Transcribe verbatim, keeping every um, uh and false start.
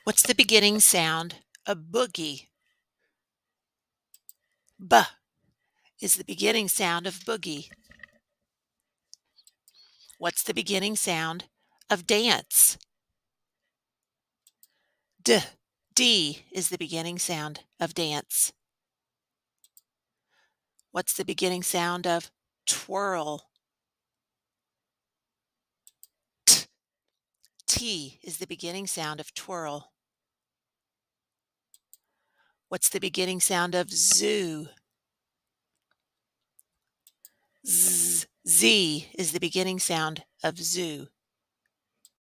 What's the beginning sound of boogie? B is the beginning sound of boogie. What's the beginning sound of dance? D. D is the beginning sound of dance. What's the beginning sound of twirl? T. T is the beginning sound of twirl. What's the beginning sound of zoo? Z. Z is the beginning sound of zoo.